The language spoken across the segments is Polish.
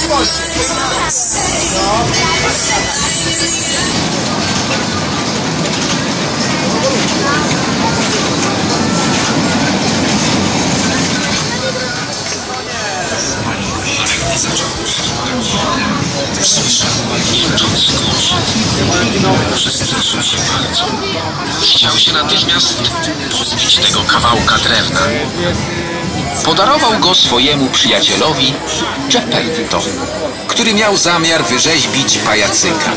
Przestraszył się bardzo. Chciał się natychmiast pozbyć tego kawałka drewna. Podarował go swojemu przyjacielowi Geppetto, który miał zamiar wyrzeźbić pajacyka.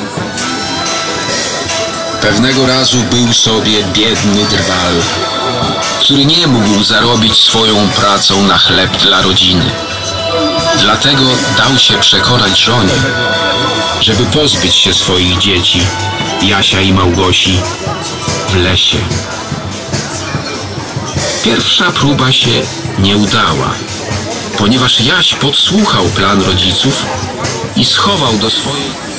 Pewnego razu był sobie biedny drwal, który nie mógł zarobić swoją pracą na chleb dla rodziny. Dlatego dał się przekonać żonie, żeby pozbyć się swoich dzieci, Jasia i Małgosi, w lesie. Pierwsza próba się nie udała, ponieważ Jaś podsłuchał plan rodziców i schował do swojej...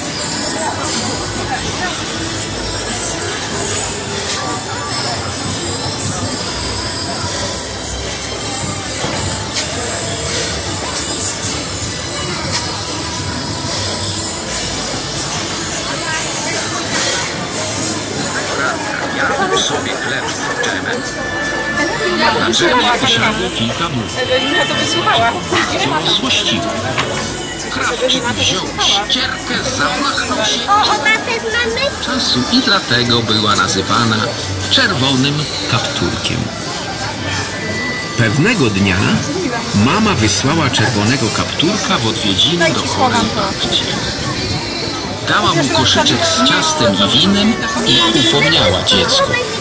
sobie chleb z dżemem. Na dżemie usiadło kilka much. Ewelinka to wysłuchała. Co złościło. Krawczyk wziął ścierkę, zamachnął się czasu i dlatego była nazywana czerwonym kapturkiem. Pewnego dnia mama wysłała czerwonego kapturka w odwiedziny do chorej babci. Dała mu koszyczek z ciastem i winem i upomniała dziecko.